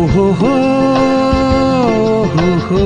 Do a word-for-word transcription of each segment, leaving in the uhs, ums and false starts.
हो हो हो हो।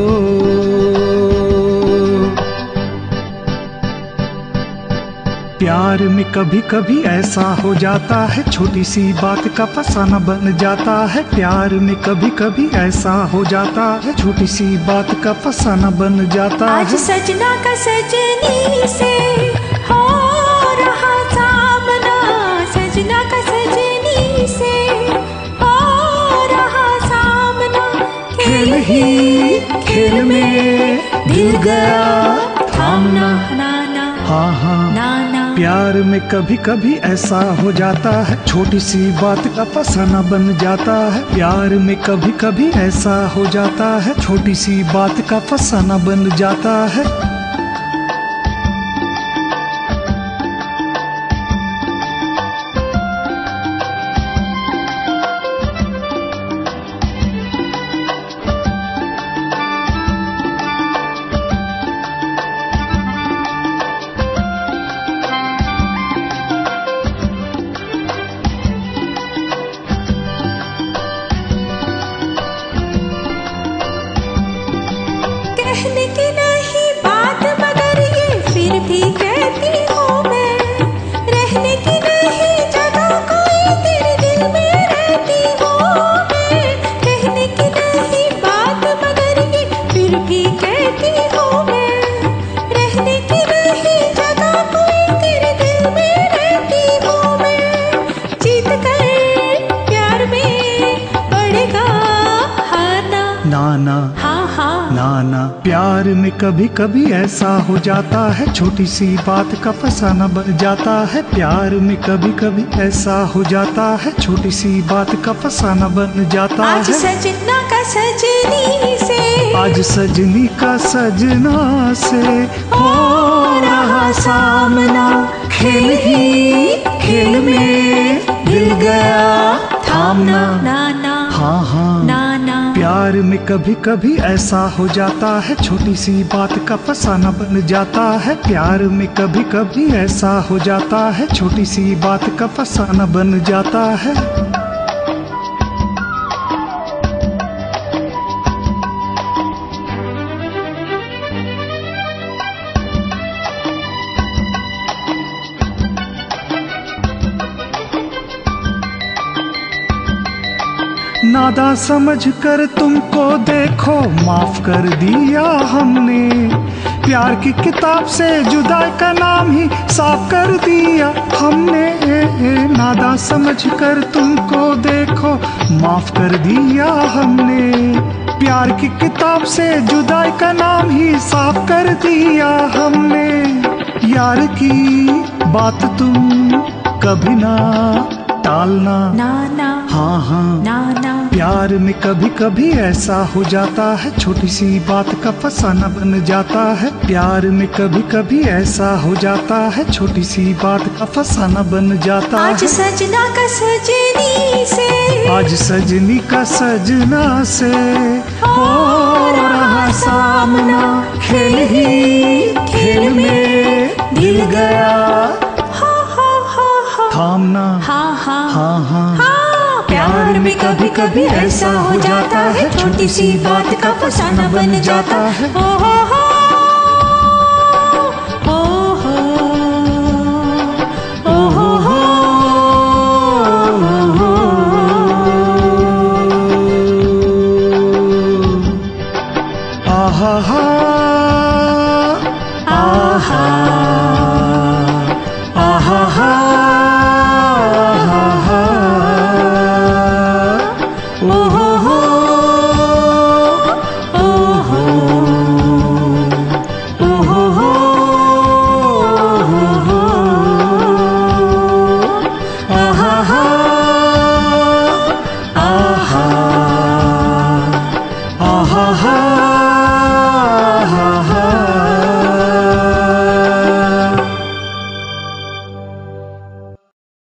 प्यार में कभी कभी ऐसा हो जाता है, छोटी सी बात का फसाना बन जाता है। प्यार में कभी कभी ऐसा हो जाता है, छोटी सी बात का फसाना बन जाता है। आज सजना का सजनी से हो रहा सामना, सजना का सजनी से हो रहा सामना। खेल ही खेल में दिल गया थामना। ना ना हाँ हाँ ना ना। प्यार में कभी कभी ऐसा हो जाता है, छोटी सी बात का फसाना बन जाता है। प्यार में कभी कभी ऐसा हो जाता है, छोटी सी बात का फसाना बन जाता है। कहने की नहीं बात मगर ये फिर भी कहती हूँ मैं, रहने की नहीं जगह कोई तेरे दिल में रहती हूँ मैं। कहने की नहीं बात मगर ये फिर भी कहती हूँ मैं, रहने की नहीं जगह कोई तेरे दिल में रहती हूँ मैं। जीत कर प्यार में पड़ेगा हारना। ना ना हाँ हाँ ना ना। प्यार में कभी कभी ऐसा हो जाता है, छोटी सी बात का फसाना बन जाता है। प्यार में कभी कभी ऐसा हो जाता है, छोटी सी बात का फसाना बन जाता आज है। सजना का सजनी से आज सजनी का सजना से हो रहा सामना। खेल ही खेल में दिल गया थामना। ना ना हाँ हाँ ना ना। प्यार में कभी कभी ऐसा हो जाता है, छोटी सी बात का फसाना बन जाता है। प्यार में कभी कभी ऐसा हो जाता है, छोटी सी बात का फसाना बन जाता है। नादा समझ कर तुमको देखो माफ कर दिया हमने, प्यार की किताब से जुदाई का नाम ही साफ कर दिया हमने। नादा समझ कर तुमको देखो माफ कर दिया हमने, प्यार की किताब से जुदाई का नाम ही साफ कर दिया हमने। यार की बात तुम कभी ना टालना। ना ना हाँ हाँ ना ना। प्यार में कभी कभी ऐसा हो जाता है, छोटी सी बात का फसाना बन जाता है। प्यार में कभी कभी ऐसा हो जाता है, छोटी सी बात का फसाना बन जाता है। आज सजना का सजनी से आज सजनी का सजना से हो रहा सामना। खेल ही खेल में दिल गया थामना। हाँ हाँ हाँ हाँ हाँ। प्यार में कभी कभी ऐसा हो जाता है, छोटी सी बात का फसाना बन जाता है। हो हो हो।